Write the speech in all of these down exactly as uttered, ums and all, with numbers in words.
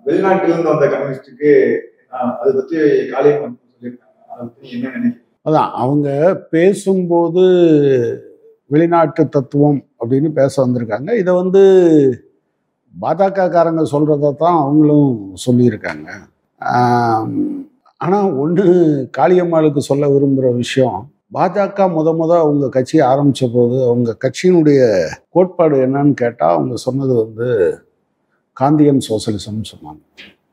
வெளிநாட்டிலிருந்து வந்த கம்யூனிஸ்டுக்கு அதை பற்றி காளியம்மாள் சொல்லியிருக்காங்க. அதை பற்றி என்ன நினைக்கிறீங்க? அதான் அவங்க பேசும்போது வெளிநாட்டு தத்துவம் அப்படின்னு பேச வந்திருக்காங்க. இதை வந்து பாஜக காரங்க சொல்றதை தான் அவங்களும் சொல்லியிருக்காங்க. ஆனால் ஒன்று காளியம்மாளுக்கு சொல்ல விரும்புகிற விஷயம், பாஜக முத முத அவங்க கட்சியை ஆரம்பித்த போது அவங்க கட்சியினுடைய கோட்பாடு என்னன்னு கேட்டால் அவங்க சொன்னது வந்து காந்தியன் சோசலிசம்னு சொன்னாங்க.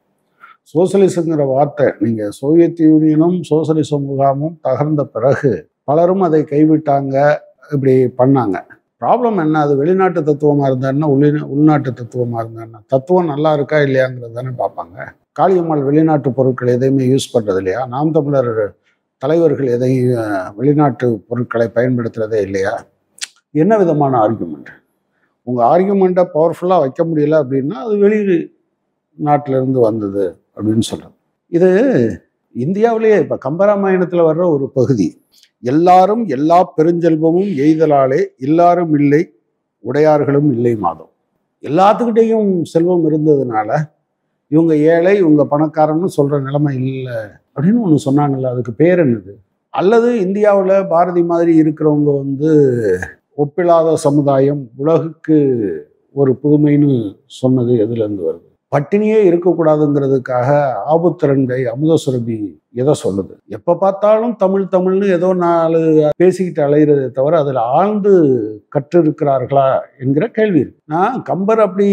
சோசலிசங்கிற வார்த்தை, நீங்கள் சோவியத் யூனியனும் சோசலிச முகாமும் தகர்ந்த பிறகு பலரும் அதை கைவிட்டாங்க, இப்படி பண்ணாங்க. ப்ராப்ளம் என்ன, அது வெளிநாட்டு தத்துவமாக இருந்தாருன்னா உள் உள்நாட்டு தத்துவமாக இருந்தாருன்னா தத்துவம் நல்லா இருக்கா இல்லையாங்கிறது தானே பார்ப்பாங்க. காளியம்மாள் வெளிநாட்டு பொருட்கள் எதையுமே யூஸ் பண்ணுறது இல்லையா? நாம் தமிழர் தலைவர்கள் எதையும் வெளிநாட்டு பொருட்களை பயன்படுத்துகிறதே இல்லையா? என்ன விதமான ஆர்கியூமெண்ட்? உங்கள் ஆர்கியூமெண்ட்டை பவர்ஃபுல்லாக வைக்க முடியல அப்படின்னா அது வெளி நாட்டிலிருந்து வந்தது அப்படின்னு சொல்கிறது. இது இந்தியாவிலேயே இப்போ கம்பராமாயணத்தில் வர்ற ஒரு பகுதி, எல்லாரும் எல்லா பெருஞ்செல்வமும் எய்தலாலே எல்லாரும் இல்லை உடையார்களும் இல்லை மாதம். எல்லாத்துக்கிட்டையும் செல்வம் இருந்ததுனால இவங்க ஏழை இவங்க பணக்காரன்னு சொல்கிற நிலைமை இல்லை அப்படின்னு ஒன்று சொன்னாங்கல்ல, அதுக்கு பேர் என்னது? அல்லது இந்தியாவில் பாரதி மாதிரி இருக்கிறவங்க வந்து ஒப்பில்லாத சமுதாயம் உலகுக்கு ஒரு புதுமைன்னு சொன்னது எதுலேருந்து வருது? பட்டினியே இருக்கக்கூடாதுங்கிறதுக்காக ஆபுத்திரன்கை அமுதசுரபி எதை சொல்லுது? எப்போ பார்த்தாலும் தமிழ் தமிழ்னு ஏதோ நாலு பேசிக்கிட்டு அலைகிறதே தவிர அதில் ஆழ்ந்து கற்றிருக்கிறார்களா என்கிற கேள்வி இருக்கு. நான் கம்பர் அப்படி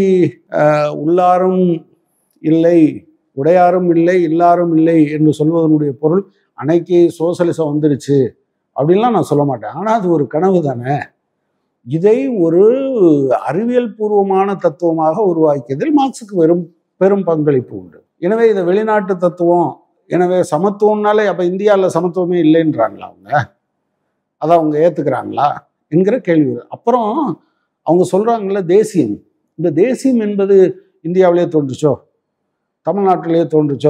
உள்ளாரும் இல்லை உடையாரும் இல்லை எல்லாரும் இல்லை என்று சொல்வதனுடைய பொருள் அன்னைக்கு சோசலிசம் வந்துருச்சு அப்படின்லாம் நான் சொல்ல மாட்டேன். ஆனால் அது ஒரு கனவு தானே. இதை ஒரு அறிவியல் பூர்வமான தத்துவமாக உருவாக்கியதில் மார்க்ஸுக்கு வெறும் பெரும் பங்களிப்பு உண்டு. எனவே இதை வெளிநாட்டு தத்துவம், எனவே சமத்துவம்னாலே அப்போ இந்தியாவில் சமத்துவமே இல்லைன்றாங்களா அவங்க? அதை அவங்க ஏற்றுக்கிறாங்களா என்கிற கேள்வி. அப்புறம் அவங்க சொல்கிறாங்கள தேசியம், இந்த தேசியம் என்பது இந்தியாவிலே தோன்றுச்சோ தமிழ்நாட்டிலேயே தோன்றுச்சோ?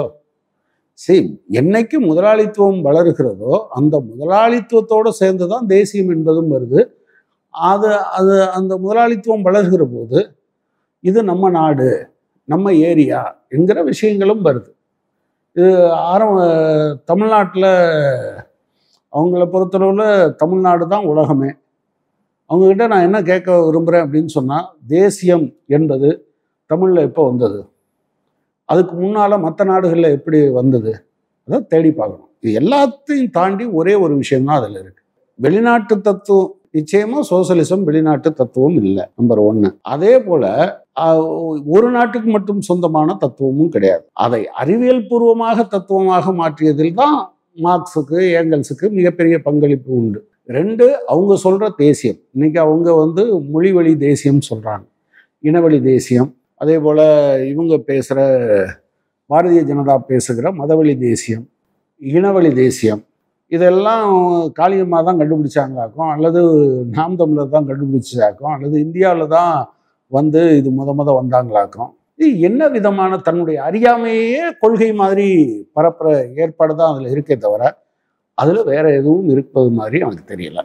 சரி, என்னைக்கு முதலாளித்துவம் வளர்கிறதோ அந்த முதலாளித்துவத்தோடு சேர்ந்து தான் தேசியம் என்பதும் வருது. அது அது அந்த முதலாளித்துவம் வளர்கிற போது இது நம்ம நாடு நம்ம ஏரியா என்கிற விஷயங்களும் வருது. இது ஆரம்ப தமிழ்நாட்டில் அவங்கள பொறுத்தளவில் தமிழ்நாடு தான் உலகமே. அவங்கக்கிட்ட நான் என்ன கேட்க விரும்புகிறேன் அப்படின்னு சொன்னால், தேசியம் என்பது தமிழில் எப்போ வந்தது? அதுக்கு முன்னால் மற்ற நாடுகளில் எப்படி வந்தது? அதை தேடி பார்க்கணும். இது எல்லாத்தையும் தாண்டி ஒரே ஒரு விஷயம்தான் அதில் இருக்குது. வெளிநாட்டு தத்துவம் நிச்சயமா சோசலிசம் வெளிநாட்டு தத்துவம் இல்லை, நம்பர் ஒன்று. அதே போல ஒரு நாட்டுக்கு மட்டும் சொந்தமான தத்துவமும் கிடையாது. அதை அறிவியல் பூர்வமாக தத்துவமாக மாற்றியதில் தான் மார்க்ஸுக்கு ஏங்கல்ஸுக்கு மிகப்பெரிய பங்களிப்பு உண்டு. ரெண்டு, அவங்க சொல்ற தேசியம், இன்னைக்கு அவங்க வந்து மொழிவழி தேசியம் சொல்றாங்க, இனவழி தேசியம். அதே போல இவங்க பேசுற பாரதிய ஜனதா பேசுகிற மதவழி தேசியம், இனவழி தேசியம், இதெல்லாம் காளியம்மா தான் கண்டுபிடிச்சாங்களாக்கும், அல்லது நாம் தமிழர் தான் கண்டுபிடிச்சாக்கும், அல்லது இந்தியாவில் தான் வந்து இது முத முத வந்தாங்களாக்கும். இது என்ன விதமான தன்னுடைய அறியாமையே கொள்கை மாதிரி பரப்புற ஏற்பாடு தான் அதில் இருக்கே தவிர அதில் வேற எதுவும் இருப்பது மாதிரி எனக்கு தெரியல.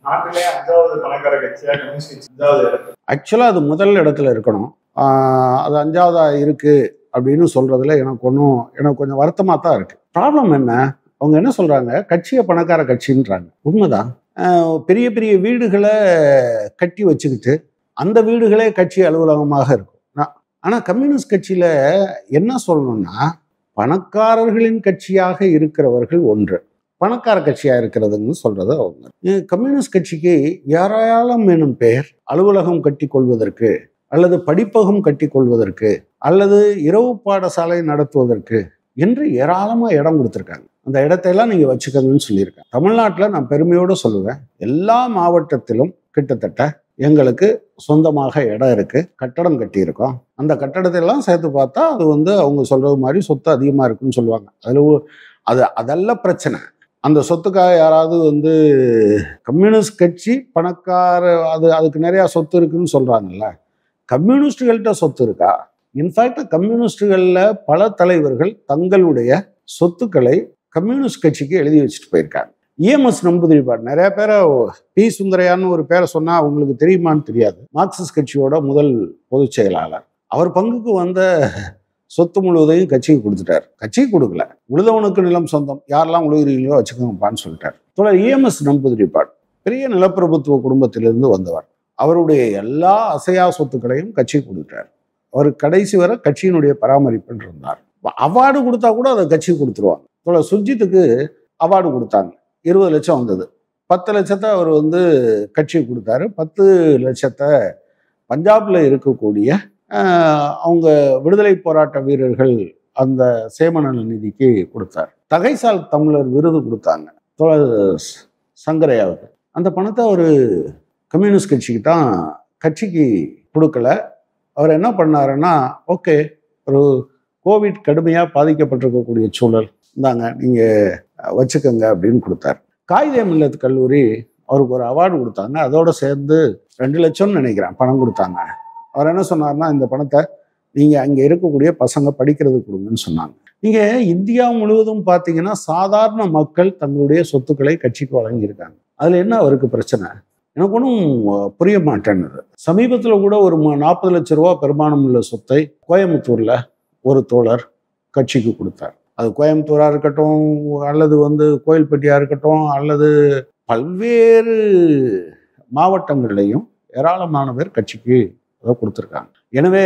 ஆக்சுவலாக அது முதல் இடத்துல இருக்கணும். அது அஞ்சாவதா இருக்கு அப்படின்னு சொல்றதுல எனக்கு ஒன்றும் எனக்கு கொஞ்சம் வருத்தமாக தான் இருக்கு. ப்ராப்ளம் என்ன, அவங்க என்ன சொல்றாங்க, கட்சியை பணக்கார கட்சின்றாங்க. உண்மைதான். பெரிய பெரிய வீடுகளை கட்டி வச்சுக்கிட்டு அந்த வீடுகளே கட்சி அலுவலகமாக இருக்கும். ஆனால் கம்யூனிஸ்ட் கட்சியில என்ன சொல்லணும்னா, பணக்காரர்களின் கட்சியாக இருக்கிறவர்கள் ஒன்று, பணக்கார கட்சியா இருக்கிறதுன்னு சொல்றது அவங்க. கம்யூனிஸ்ட் கட்சிக்கு ஏராளம் எனும் பெயர் அலுவலகம் கட்டி கொள்வதற்கு, அல்லது படிப்பகம் கட்டி கொள்வதற்கு, அல்லது இரவு பாடசாலை நடத்துவதற்கு என்று ஏராளமாக இடம் கொடுத்துருக்காங்க. அந்த இடத்தையெல்லாம் நீங்கள் வச்சுக்கோங்கன்னு சொல்லியிருக்கேன். தமிழ்நாட்டில் நான் பெருமையோடு சொல்லுவேன், எல்லா மாவட்டத்திலும் கிட்டத்தட்ட எங்களுக்கு சொந்தமாக இடம் இருக்குது, கட்டடம் கட்டியிருக்கோம். அந்த கட்டடத்தையெல்லாம் சேர்த்து பார்த்தா அது வந்து அவங்க சொல்கிறது மாதிரி சொத்து அதிகமாக இருக்குன்னு சொல்லுவாங்க. அதில் அது அதெல்லாம் பிரச்சனை. அந்த சொத்துக்காக யாராவது வந்து கம்யூனிஸ்ட் கட்சி பணக்கார அது அதுக்கு நிறையா சொத்து இருக்குன்னு சொல்கிறாங்கல்ல, கம்யூனிஸ்டுகள்கிட்ட சொத்து இருக்கா? இன்ஃபேக்ட் கம்யூனிஸ்டுகளில் பல தலைவர்கள் தங்களுடைய சொத்துக்களை கம்யூனிஸ்ட் கட்சிக்கு எழுதி வச்சுட்டு போயிருக்காங்க. இஎம்எஸ் நம்பூதிரிப்பாடு நிறைய பேரை, பி சுந்தரையான்னு ஒரு பேரை சொன்னால் அவங்களுக்கு தெரியுமான்னு தெரியாது, மார்க்சிஸ்ட் கட்சியோட முதல் பொதுச் செயலாளர். அவர் பங்குக்கு வந்த சொத்து முழுவதையும் கட்சிக்கு கொடுத்துட்டார். கட்சிக்கு கொடுக்கல, உழுதவனுக்கு நிலம் சொந்தம், யாரெல்லாம் உழுகிறீங்களோ வச்சுக்கோங்கப்பான்னு சொல்லிட்டார். தோழர் இஎம்எஸ் நம்பூதிரிப்பாட் பெரிய நிலப்பிரபுத்துவ குடும்பத்திலிருந்து வந்தவர். அவருடைய எல்லா அசையா சொத்துக்களையும் கட்சிக்கு கொடுத்தார். அவர் கடைசி வரை கட்சியினுடைய பராமரிப்பில் இருந்தார். அவார்டு கொடுத்தா கூட அதை கட்சிக்கு கொடுத்துருவாங்க. தோழர் சுர்ஜித்துக்கு அவார்டு கொடுத்தாங்க, இருபது லட்சம் வந்தது. பத்து லட்சத்தை அவர் வந்து கட்சிக்கு கொடுத்தாரு. பத்து லட்சத்தை பஞ்சாப்ல இருக்கக்கூடிய அவங்க விடுதலை போராட்ட வீரர்கள் அந்த சேமநல நிதிக்கு கொடுத்தார். தகைசால் தமிழர் விருது கொடுத்தாங்க தோழர் சங்கரையாவுக்கு. அந்த பணத்தை அவர் கம்யூனிஸ்ட் கட்சிக்கு தான், கட்சிக்கு கொடுக்கல. அவர் என்ன பண்ணாருன்னா, ஓகே ஒரு கோவிட் கடுமையாக பாதிக்கப்பட்டிருக்கக்கூடிய சூழல், இந்தாங்க நீங்கள் வச்சுக்கோங்க அப்படின்னு கொடுத்தார். காயிதே மில்லத் கல்லூரி அவருக்கு ஒரு அவார்டு கொடுத்தாங்க. அதோடு சேர்ந்து ரெண்டு லட்சம்னு நினைக்கிறேன் பணம் கொடுத்தாங்க. அவர் என்ன சொன்னார்னா, இந்த பணத்தை நீங்கள் அங்கே இருக்கக்கூடிய பசங்க படிக்கிறது கொடுங்கன்னு சொன்னாங்க. நீங்கள் இந்தியா முழுவதும் பார்த்தீங்கன்னா சாதாரண மக்கள் தங்களுடைய சொத்துக்களை கட்சிக்கு வழங்கியிருக்காங்க. அதில் என்ன அவருக்கு பிரச்சனை? எனக்கு ஒன்றும் புரிய மாட்டேன்னுது. சமீபத்தில் கூட ஒரு நாற்பது லட்ச ரூபா பெருமானம் உள்ள சொத்தை கோயம்புத்தூரில் ஒரு தோழர் கட்சிக்கு கொடுத்தார். அது கோயம்புத்தூராக இருக்கட்டும், அல்லது வந்து கோயில்பட்டியாக இருக்கட்டும், அல்லது பல்வேறு மாவட்டங்கள்லையும் ஏராளமான பேர் கட்சிக்கு அதை கொடுத்துருக்காங்க. எனவே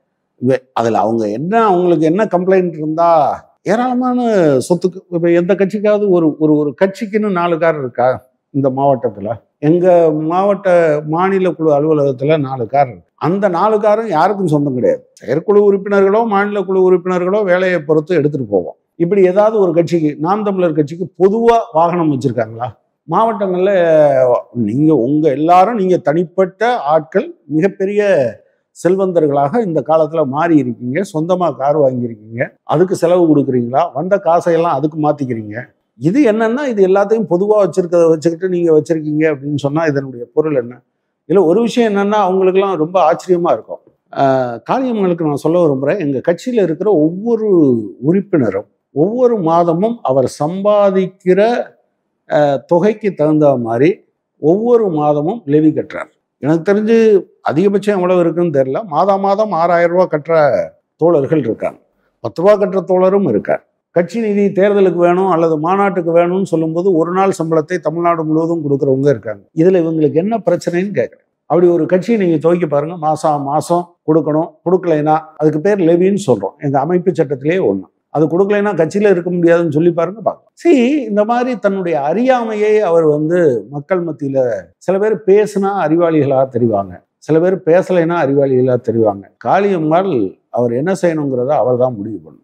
அதில் அவங்க என்ன, அவங்களுக்கு என்ன கம்ப்ளைண்ட் இருந்தால் ஏராளமான சொத்துக்கு, இப்போ எந்த கட்சிக்காவது ஒரு ஒரு ஒரு கட்சிக்குன்னு நாலு கார் இருக்கா இந்த மாவட்டத்தில்? எங்கள் மாவட்ட மாநில குழு அலுவலகத்தில் நாலு கார் இருக்கு. அந்த நாலு காரும் யாருக்கும் சொந்தம் கிடையாது. செயற்குழு உறுப்பினர்களோ மாநில குழு உறுப்பினர்களோ வேலையை பொறுத்து எடுத்துகிட்டு போவோம். இப்படி ஏதாவது ஒரு கட்சிக்கு, நாம் தமிழர் கட்சிக்கு பொதுவாக வாகனம் வச்சுருக்காங்களா? மாவட்டங்களில் நீங்கள் உங்கள் எல்லாரும் நீங்கள் தனிப்பட்ட ஆட்கள் மிகப்பெரிய செல்வந்தர்களாக இந்த காலத்தில் மாறி இருக்கீங்க. சொந்தமாக கார் வாங்கியிருக்கீங்க, அதுக்கு செலவு கொடுக்குறீங்களா? வந்த காசையெல்லாம் அதுக்கு மாற்றிக்கிறீங்க. இது என்னன்னா, இது எல்லாத்தையும் பொதுவாக வச்சிருக்கிறத வச்சுக்கிட்டு நீங்கள் வச்சுருக்கீங்க அப்படின்னு சொன்னால் இதனுடைய பொருள் என்ன? இல்லை ஒரு விஷயம் என்னென்னா, அவங்களுக்கெல்லாம் ரொம்ப ஆச்சரியமாக இருக்கும். காளியம்மனுக்கு நான் சொல்ல விரும்புகிறேன், எங்கள் கட்சியில் இருக்கிற ஒவ்வொரு உறுப்பினரும் ஒவ்வொரு மாதமும் அவர் சம்பாதிக்கிற தொகைக்கு தகுந்த மாதிரி ஒவ்வொரு மாதமும் லெவி கட்டுறார். எனக்கு தெரிஞ்சு அதிகபட்சம் எவ்வளவு இருக்குன்னு தெரியல. மாதம் மாதம் ஆறாயிரம் ரூபா கட்டுற தோழர்கள் இருக்காங்க, பத்து ரூபா கட்டுற தோழரும் இருக்கார். கட்சி நிதி தேர்தலுக்கு வேணும் அல்லது மாநாட்டுக்கு வேணும்னு சொல்லும்போது ஒரு நாள் சம்பளத்தை தமிழ்நாடு முழுவதும் கொடுக்குறவங்க இருக்காங்க. இதில் இவங்களுக்கு என்ன பிரச்சனைன்னு கேட்குறேன். அப்படி ஒரு கட்சியை நீங்கள் துவக்கி பாருங்க, மாதம் மாதம் கொடுக்கணும். கொடுக்கலைன்னா அதுக்கு பேர் லெவின்னு சொல்கிறோம், எங்கள் அமைப்பு சட்டத்திலேயே ஒன்று. அது கொடுக்கலைன்னா கட்சியில் இருக்க முடியாதுன்னு சொல்லி பாருங்க பார்க்கலாம். சரி, இந்த மாதிரி தன்னுடைய அறியாமையை அவர் வந்து மக்கள் மத்தியில், சில பேர் பேசுனா அறிவாளிகளாக தெரிவாங்க, சில பேர் பேசலைன்னா அறிவாளிகளாக தெரிவாங்க. காளியம்மாள் அவர் என்ன செய்யணுங்கிறத அவர் தான் முடிவு பண்ணணும்.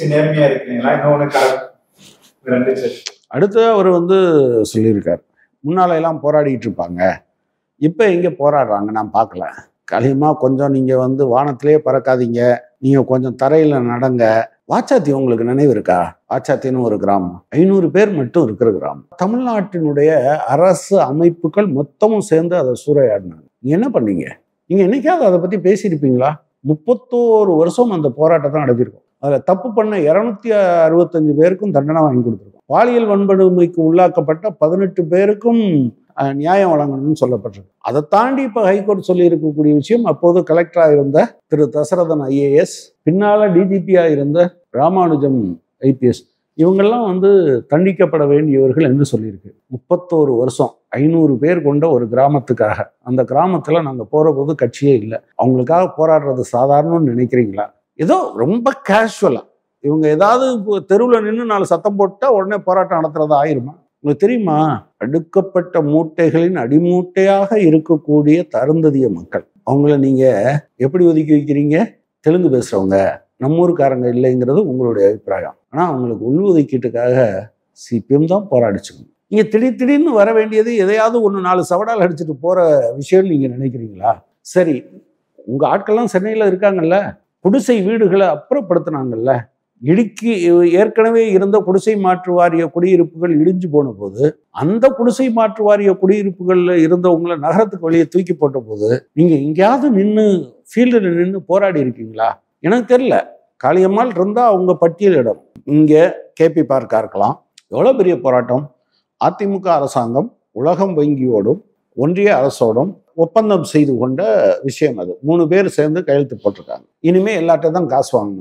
அடுத்து அவர் வந்து சொல்லியிருக்கார், முன்னால எல்லாம் போராடிட்டு இருப்பாங்க, இப்போ எங்கே போராடுறாங்க நான் பார்க்கல. காளியம்மா கொஞ்சம் நீங்கள் வந்து வானத்திலே பறக்காதீங்க, நீங்கள் கொஞ்சம் தரையில் நடங்க. வாச்சாத்தி உங்களுக்கு நினைவு இருக்கா? வாச்சாத்தின்னு ஒரு கிராமம், ஐநூறு பேர் மட்டும் இருக்கிற கிராமம். தமிழ்நாட்டினுடைய அரசு அமைப்புகள் மொத்தமும் சேர்ந்து அதை சூறையாடினாங்க. நீங்க என்ன பண்ணீங்க? நீங்க என்னைக்காவது அதை பத்தி பேசியிருப்பீங்களா? முப்பத்தோரு வருஷம் அந்த போராட்டத்தை நடத்திருக்கோம். அதுல தப்பு பண்ண இருநூத்தி அறுபத்தஞ்சு பேருக்கும் தண்டனை வாங்கி கொடுத்துருக்கோம். பாலியல் வன்கொடுமைக்கு உள்ளாக்கப்பட்ட பதினெட்டு பேருக்கும் நியாயம் வழங்கணும்னு சொல்லப்பட்டிருக்கு. அதை தாண்டி இப்போ ஹைகோர்ட் சொல்லி இருக்கக்கூடிய விஷயம், அப்போது கலெக்டராக இருந்த திரு தசரதன் ஐஏஎஸ், பின்னால டிஜிபியாக இருந்த ராமானுஜம் ஐபிஎஸ், இவங்கெல்லாம் வந்து தண்டிக்கப்பட வேண்டியவர்கள் என்று சொல்லியிருக்கு. முப்பத்தோரு வருஷம் ஐநூறு பேர் கொண்ட ஒரு கிராமத்துக்காக, அந்த கிராமத்தில் நாங்கள் போகிற போது கட்சியே இல்லை. அவங்களுக்காக போராடுறது சாதாரணம்னு நினைக்கிறீங்களா? ஏதோ ரொம்ப கேஷுவலா இவங்க ஏதாவது தெருவில் நின்று நாலு சத்தம் போட்டால் உடனே போராட்டம் நடத்துறது ஆயிருமா? உங்களுக்கு தெரியுமா, அடுக்கப்பட்ட மூட்டைகளின் அடிமூட்டையாக இருக்கக்கூடிய தருந்ததிய மக்கள், அவங்கள நீங்க எப்படி ஒதுக்கி வைக்கிறீங்க? தெலுங்கு பேசுறவங்க, நம்ம ஊருக்காரங்க இல்லைங்கிறது உங்களுடைய அபிப்பிராயம். ஆனா அவங்களுக்கு உள்ஒதுக்கீட்டுக்காக சிபிஎம் தான் போராடிச்சுக்கணும். நீங்க திடீர் திடீர்னு வர வேண்டியது எதையாவது ஒன்று நாலு சவடால் அடிச்சுட்டு போற விஷயம்னு நீங்க நினைக்கிறீங்களா? சரி, உங்க ஆட்கள்லாம் சென்னையில இருக்காங்கல்ல, குடிசை வீடுகளை அப்புறப்படுத்தினாங்கல்ல, இடுக்கி ஏற்கனவே இருந்த குடிசை மாற்று வாரிய குடியிருப்புகள் இடிஞ்சு போன போது, அந்த குடிசை மாற்று வாரிய குடியிருப்புகள்ல இருந்தவங்களை நகரத்துக்கு வெளியே தூக்கி போட்ட போது நீங்க எங்கேயாவது நின்று ஃபீல்டில் நின்று போராடி இருக்கீங்களா? எனக்கு தெரியல. காளியம்மாள் இருந்தா அவங்க பட்டியலிடம். இங்க கேபி பார்க்கா இருக்கலாம். எவ்வளவு பெரிய போராட்டம்! அதிமுக அரசாங்கம் உலகம் வங்கியோடும் ஒன்றிய அரசோடும் ஒப்பந்தம் செய்து கொண்ட விஷயம் அது. மூணு பேர் சேர்ந்து கையெழுத்து போட்டிருக்காங்க. இனிமே எல்லார்ட்ட தான் காசு வாங்கணுங்க.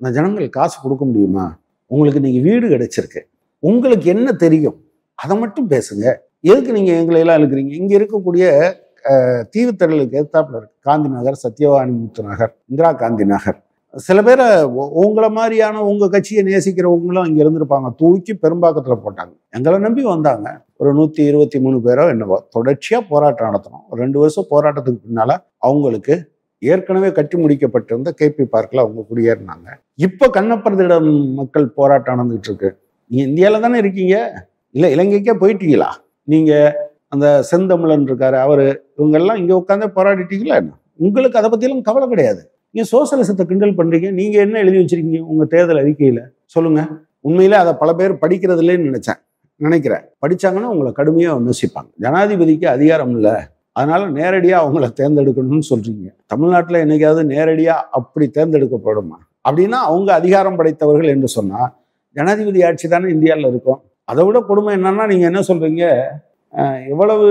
அந்த ஜனங்கள் காசு கொடுக்க முடியுமா? உங்களுக்கு நீங்க வீடு கிடைச்சிருக்கு, உங்களுக்கு என்ன தெரியும் அதை மட்டும் பேசுங்க. எதுக்கு நீங்க எங்களை எல்லாம் இருக்கிறீங்க? இங்க இருக்கக்கூடிய தீவுத்திடலுக்கு எதிர்த்தாப்புல இருக்கு காந்தி நகர், சத்யவாணி முத்து நகர், இந்திரா காந்தி நகர். சில பேரை உங்களை மாதிரியான உங்க கட்சியை நேசிக்கிறவங்களும் இங்க இருந்திருப்பாங்க, தூக்கி பெரும்பாக்கத்துல போட்டாங்க. எங்களை நம்பி வந்தாங்க ஒரு நூத்தி இருபத்தி மூணு பேரோ என்னவோ. தொடர்ச்சியா போராட்டம் நடத்தணும். ரெண்டு வருஷம் போராட்டத்துக்கு பின்னால அவங்களுக்கு ஏற்கனவே கட்டி முடிக்கப்பட்டிருந்த கேபி பார்க்ல அவங்க குடியேறினாங்க. இப்ப கண்ணப்பரதிடம் மக்கள் போராட்டம் நடந்துகிட்டு இருக்கு. நீங்க இந்தியாவில தானே இருக்கீங்க, இல்ல இலங்கைக்கே போயிட்டீங்களா? நீங்க அந்த செந்தமிழன் இருக்காரு, அவரு இவங்கெல்லாம் இங்க உட்காந்து போராடிட்டீங்களா என்ன? உங்களுக்கு அதை பத்தி எல்லாம் கவலை கிடையாது. நீங்க சோசியலிசத்தை கிண்டல் பண்றீங்க. நீங்க என்ன எழுதி வச்சிருக்கீங்க உங்க தேர்தல் அறிக்கையில சொல்லுங்க. உண்மையிலே அதை பல பேர் படிக்கிறது இல்லைன்னு நினைச்சேன் நினைக்கிறேன் படிச்சாங்கன்னா உங்களை கடுமையா விமர்சிப்பாங்க. ஜனாதிபதிக்கு அதிகாரம் இல்லை, அதனால நேரடியா அவங்கள தேர்ந்தெடுக்கணும்னு சொல்றீங்க. தமிழ்நாட்டில் என்னைக்காவது நேரடியா அப்படி தேர்ந்தெடுக்கப்படுமா? அப்படின்னா அவங்க அதிகாரம் படைத்தவர்கள் என்று சொன்னா ஜனாதிபதி ஆட்சி தானே இந்தியாவில் இருக்கும். அதை விட கொடுமை என்னன்னா, நீங்க என்ன சொல்றீங்க, எவ்வளவு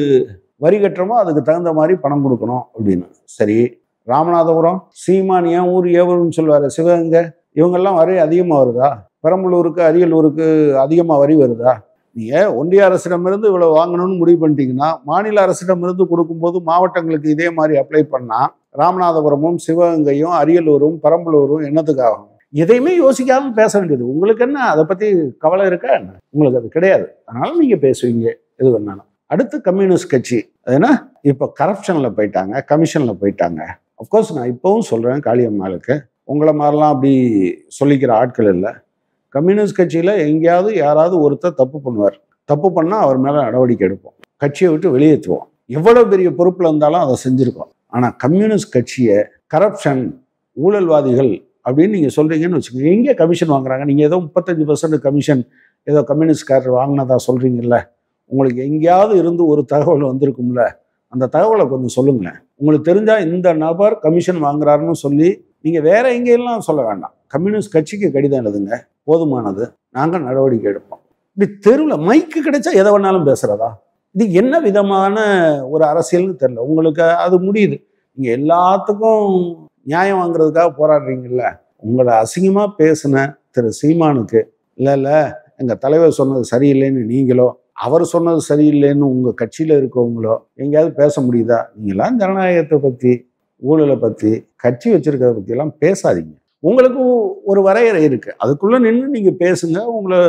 வரி கட்டுறமோ அதுக்கு தகுந்த மாதிரி பணம் கொடுக்கணும் அப்படின்னு. சரி, ராமநாதபுரம் சீமான் ஏன் ஊர் ஏவருன்னு சொல்லுவாரு, சிவகங்கை இவங்கெல்லாம் வரி அதிகமாக வருதா? பெரம்பலூருக்கு அரியலூருக்கு அதிகமாக வரி வருதா? நீங்க ஒன்றிய அரசிடமிருந்து இவ்வளவு வாங்கணும்னு முடிவு பண்ணிட்டீங்கன்னா மாநில அரசிடமிருந்து கொடுக்கும்போது மாவட்டங்களுக்கு இதே மாதிரி அப்ளை பண்ணா ராமநாதபுரமும் சிவகங்கையும் அரியலூரும் பெரம்பலூரும் என்னத்துக்காகும்? எதையுமே யோசிக்காம பேச வேண்டியது. உங்களுக்கு என்ன அதை பத்தி கவலை இருக்கா என்ன? உங்களுக்கு அது கிடையாது. அதனால நீங்க பேசுவீங்க எது வேணாலும். அடுத்து கம்யூனிஸ்ட் கட்சி ஏன்னா இப்போ கரப்ஷன்ல போயிட்டாங்க, கமிஷன்ல போயிட்டாங்க. அப்கோர்ஸ் நான் இப்பவும் சொல்றேன், காளியம்மாளுக்கு உங்களை மாதிரிலாம் அப்படி சொல்லிக்கிற ஆட்கள் இல்லை. கம்யூனிஸ்ட் கட்சியில எங்கேயாவது யாராவது ஒருத்தர் தப்பு பண்ணுவார், தப்பு பண்ணா அவர் மேல நடவடிக்கை எடுப்போம், கட்சியை விட்டு வெளியேற்றுவோம். எவ்வளவு பெரிய பொறுப்புல இருந்தாலும் அதை செஞ்சிருக்கோம். ஆனா கம்யூனிஸ்ட் கட்சியை கரப்ஷன், ஊழல்வாதிகள் அப்படின்னு நீங்க சொல்றீங்கன்னு வச்சுக்கோங்க. எங்கே கமிஷன் வாங்குறாங்க? நீங்க ஏதோ முப்பத்தஞ்சு பர்சன்ட் கமிஷன் ஏதோ கம்யூனிஸ்ட்காரர் வாங்கினதா சொல்றீங்கல்ல, உங்களுக்கு எங்கேயாவது இருந்து ஒரு தகவல் வந்திருக்கும்ல, அந்த தகவலை கொஞ்சம் சொல்லுங்களேன். உங்களுக்கு தெரிஞ்சா இந்த நபர் கமிஷன் வாங்குறாருன்னு சொல்லி நீங்க வேற எங்கெல்லாம் சொல்ல வேண்டாம். கம்யூனிஸ்ட் கட்சிக்கு கடிதம் எழுதுங்க, போதுமானது, நாங்கள் நடவடிக்கை எடுப்போம். இப்படி தெருவில் மைக்கு கிடைச்சா எதை வேணாலும் பேசுறதா? இது என்ன விதமான ஒரு அரசியல்னு தெரியல. உங்களுக்கு அது முடியுது, நீங்க எல்லாத்துக்கும் நியாயம் வாங்குறதுக்காக போராடுறீங்கல்ல. உங்களை அசிங்கமா பேசின திரு சீமானுக்கு இல்லை இல்லை எங்க தலைவர் சொன்னது சரியில்லைன்னு நீங்களோ, அவர் சொன்னது சரியில்லைன்னு உங்க கட்சியில இருக்கவங்களோ எங்கேயாவது பேச முடியுதா? நீங்களாம் ஜனநாயகத்தை பத்தி, ஊழலை பத்தி, கட்சி வச்சிருக்கிறத பத்தி எல்லாம் பேசாதீங்க. உங்களுக்கு ஒரு வரையறை இருக்கு, அதுக்குள்ள நின்று நீங்க பேசுங்க. உங்களை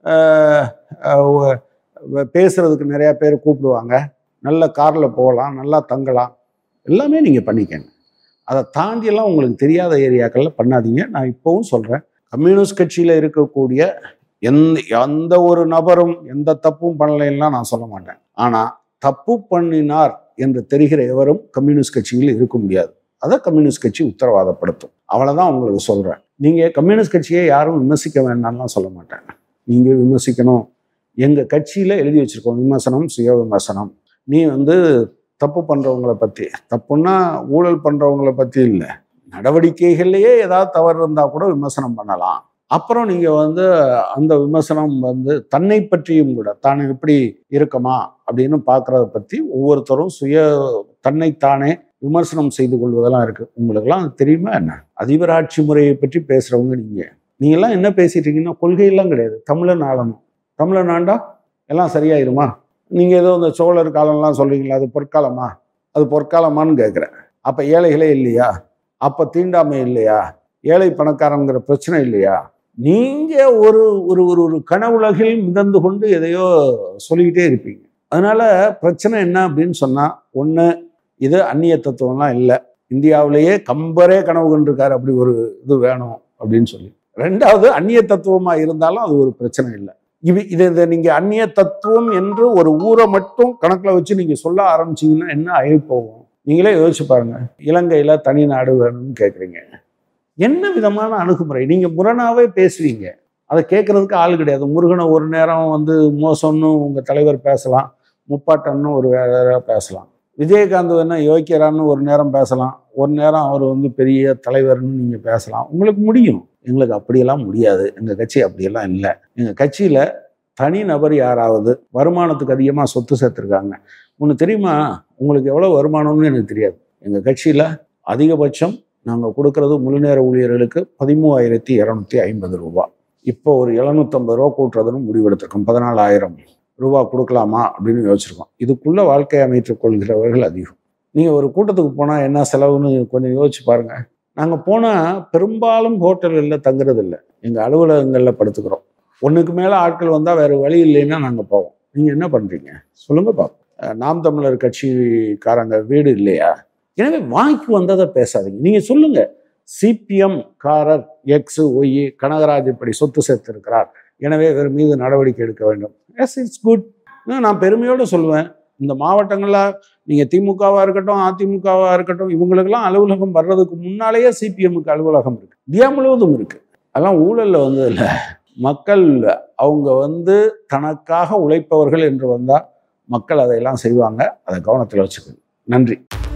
பேசுறதுக்கு நிறைய பேர் கூப்பிடுவாங்க, நல்ல கார்ல போகலாம், நல்லா தங்கலாம், எல்லாமே நீங்க பண்ணிக்கங்க. அதை தாண்டியெல்லாம் உங்களுக்கு தெரியாத ஏரியாக்கள்ல பண்ணாதீங்க. நான் இப்பவும் சொல்றேன், கம்யூனிஸ்ட் கட்சியில இருக்கக்கூடிய எந்த எந்த ஒரு நபரும் எந்த தப்பும் பண்ணலைன்னா நான் சொல்ல மாட்டேன். ஆனா தப்பு பண்ணினார் என்று தெரிகிற எவரும் கம்யூனிஸ்ட் கட்சியில் இருக்க முடியாது. அதை கம்யூனிஸ்ட் கட்சி உத்தரவாதப்படுத்தும். அவ்வளவுதான் உங்களுக்கு சொல்றேன். நீங்க கம்யூனிஸ்ட் கட்சியை யாரும் விமர்சிக்க வேண்டாம்லாம் சொல்ல மாட்டேன். நீங்க விமர்சிக்கணும். எங்க கட்சியில எழுதி வச்சிருக்கோம், விமர்சனம், சுய விமர்சனம். நீ வந்து தப்பு பண்றவங்களை பத்தி, தப்புன்னா ஊழல் பண்றவங்களை பத்தி இல்லை, நடவடிக்கைகள்லயே ஏதாவது தவறு இருந்தா கூட விமர்சனம் பண்ணலாம். அப்புறம் நீங்க வந்து அந்த விமர்சனம் வந்து தன்னை பற்றியும் கூட, தான் எப்படி இருக்கமா அப்படின்னு பார்க்கறத பத்தி ஒவ்வொருத்தரும் சுய தன்னைத்தானே விமர்சனம் செய்து கொள்வதெல்லாம் இருக்கு. உங்களுக்கெல்லாம் அது தெரியுமா என்ன? அதிபர் ஆட்சி முறையை பற்றி பேசுறவங்க நீங்க நீங்கெல்லாம் என்ன பேசிட்டீங்கன்னா, கொள்கையெல்லாம் கிடையாது. தமிழன் ஆளணும், தமிழன் ஆண்டா எல்லாம் சரியாயிருமா? நீங்க ஏதோ இந்த சோழர் காலம்லாம் சொல்றீங்களா, அது பொற்காலமா? அது பொற்காலமான்னு கேட்குறேன். அப்ப ஏழைகளே இல்லையா? அப்ப தீண்டாமை இல்லையா? ஏழை பணக்காரங்கிற பிரச்சனை இல்லையா? நீங்க ஒரு ஒரு ஒரு ஒரு கனவுலகில் மிதந்து கொண்டு எதையோ சொல்லிக்கிட்டே இருப்பீங்க. அதனால பிரச்சனை என்ன அப்படின்னு சொன்னா, ஒண்ணு இது அந்நிய தத்துவம்லாம் இல்லை, இந்தியாவிலேயே கம்பரே கனவு கண்டிருக்காரு அப்படி ஒரு இது வேணும் அப்படின்னு சொல்லி. ரெண்டாவது, அந்நிய தத்துவமா இருந்தாலும் அது ஒரு பிரச்சனை இல்லை. இது இதை இதை நீங்க அந்நிய தத்துவம் என்று ஒரு ஊரை மட்டும் கணக்குல வச்சு நீங்க சொல்ல ஆரம்பிச்சீங்கன்னா என்ன ஆகி போகும்? நீங்களே யோசிச்சு பாருங்க. இலங்கையில தனி நாடு வேணும்னு கேட்குறீங்க, என்ன விதமான அணுகுமுறை? நீங்க முரணாவே பேசுவீங்க, அதை கேட்கறதுக்கு ஆள் கிடையாது. முருகனை ஒரு நேரம் வந்து மோசம்னு உங்க தலைவர் பேசலாம், முப்பாட்டன்னு ஒரு வேற பேசலாம், விஜயகாந்த் வேணா யோக்கியரான்னு ஒரு நேரம் பேசலாம், ஒரு நேரம் அவர் வந்து பெரிய தலைவர்னு நீங்க பேசலாம், உங்களுக்கு முடியும். எங்களுக்கு அப்படியெல்லாம் முடியாது. எங்க கட்சி அப்படியெல்லாம் இல்லை. எங்க கட்சியில தனி நபர் யாராவது வருமானத்துக்கு அதிகமா சொத்து சேர்த்துருக்காங்க. ஒன்று தெரியுமா, உங்களுக்கு எவ்வளவு வருமானம்னு எனக்கு தெரியாது. எங்க கட்சியில அதிகபட்சம் நாங்கள் கொடுக்கறது முழு நேர ஊழியர்களுக்கு பதிமூவாயிரத்தி இரநூத்தி ஐம்பது ரூபா. இப்போ ஒரு எழுநூற்றம்பது ரூபா கூட்டுறதுன்னு முடிவெடுத்திருக்கோம். பதினாலாயிரம் ரூபா கொடுக்கலாமா அப்படின்னு யோசிச்சிருக்கோம். இதுக்குள்ள வாழ்க்கை அமைத்துக் கொள்கிறவர்கள் அதிகம். நீங்கள் ஒரு கூட்டத்துக்கு போனால் என்ன செலவுன்னு கொஞ்சம் யோசிச்சு பாருங்கள். நாங்கள் போனால் பெரும்பாலும் ஹோட்டல்களில் தங்குறது இல்லை, எங்கள் அலுவலகங்களில் படுத்துக்கிறோம். ஒன்றுக்கு மேலே ஆட்கள் வந்தால் வேறு வழி இல்லைன்னா நாங்கள் போவோம். நீங்கள் என்ன பண்ணுறீங்க சொல்லுங்க பார்ப்போம். நாம் தமிழர் கட்சிக்காரங்க வீடு இல்லையா? எனவே வாய்க்கு வந்ததை பேசாதீங்க. நீங்கள் சொல்லுங்க, சிபிஎம் காரர் எக்ஸ் ஒய் கனகராஜ் இப்படி சொத்து சேர்த்திருக்கிறார், எனவே இவர் மீது நடவடிக்கை எடுக்க வேண்டும். Yes, it's good. நான் பெருமையோடு சொல்லுவேன், இந்த மாவட்டங்களில் நீங்கள் திமுகவாக இருக்கட்டும் அதிமுகவாக இருக்கட்டும் இவங்களுக்கெல்லாம் அலுவலகம் வர்றதுக்கு முன்னாலேயே சிபிஎம்முக்கு அலுவலகம் இருக்குது, இந்தியா முழுவதும் இருக்குது. அதெல்லாம் ஊழலில் வந்து இல்லை, மக்கள் அவங்க வந்து தனக்காக உழைப்பவர்கள் என்று வந்தால் மக்கள் அதையெல்லாம் செய்வாங்க. அதை கவனத்தில் வச்சுக்கணும். நன்றி.